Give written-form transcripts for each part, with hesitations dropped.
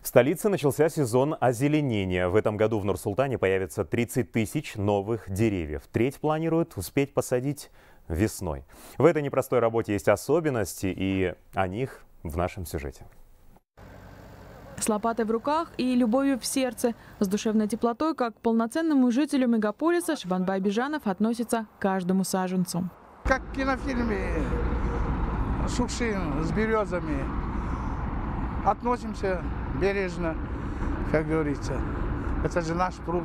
столице начался сезон озеленения. В этом году в Нур-Султане появится 30 тысяч новых деревьев. Треть планируют успеть посадить весной. В этой непростой работе есть особенности, и о них в нашем сюжете. С лопатой в руках и любовью в сердце, с душевной теплотой, как к полноценному жителю мегаполиса, Шибанбай Бижанов относится к каждому саженцу. Как в кинофильме «Шукшин» с березами. Относимся бережно, как говорится. Это же наш пруд.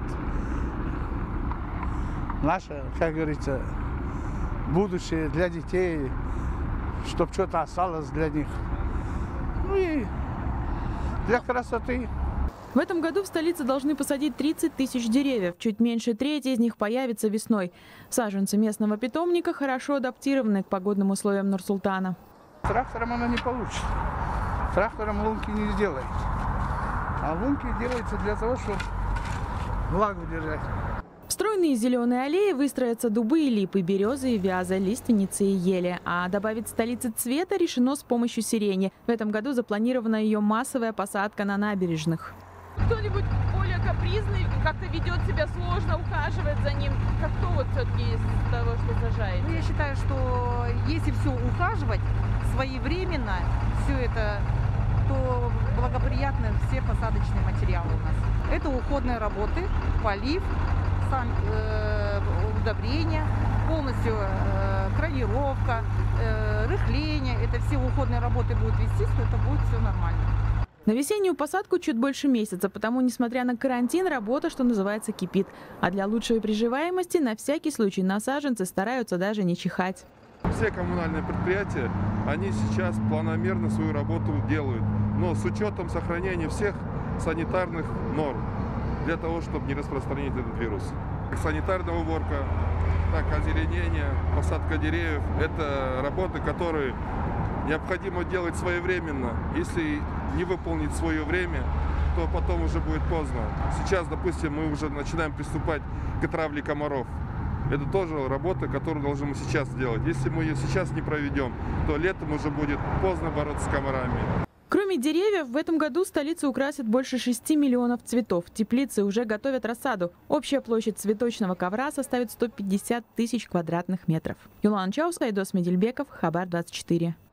Наше, как говорится, будущее для детей, чтобы что-то осталось для них. Ну и для красоты. В этом году в столице должны посадить 30 тысяч деревьев. Чуть меньше трети из них появится весной. Саженцы местного питомника хорошо адаптированы к погодным условиям Нур-Султана. Трактором она не получит. Трактором лунки не сделает. А лунки делаются для того, чтобы влагу держать. В стройные зеленые аллеи выстроятся дубы и липы, березы и вязы, лиственницы и ели. А добавить столице цвета решено с помощью сирени. В этом году запланирована ее массовая посадка на набережных. Кто-нибудь более капризный, как-то ведет себя сложно, ухаживает за ним? Как кто вот все-таки из того, что сажает? Я считаю, что если все ухаживать своевременно, все это, то благоприятны все посадочные материалы у нас. Это уходные работы, полив, удобрения, полностью кронировка, рыхление. Это все уходные работы будут вестись, то это будет все нормально. На весеннюю посадку чуть больше месяца, потому, несмотря на карантин, работа, что называется, кипит. А для лучшей приживаемости на всякий случай на саженцы стараются даже не чихать. Все коммунальные предприятия, они сейчас планомерно свою работу делают, но с учетом сохранения всех санитарных норм, для того, чтобы не распространить этот вирус. Как санитарная уборка, так озеленение, посадка деревьев – это работы, которые необходимо делать своевременно. Если не выполнить в свое время, то потом уже будет поздно. Сейчас, допустим, мы уже начинаем приступать к травле комаров. Это тоже работа, которую должны мы сейчас сделать. Если мы ее сейчас не проведем, то летом уже будет поздно бороться с комарами. Кроме деревьев, в этом году столицу украсят больше 6 миллионов цветов. Теплицы уже готовят рассаду. Общая площадь цветочного ковра составит 150 тысяч квадратных метров. Юлана Чауская, Айдос Медельбеков, Хабар 24.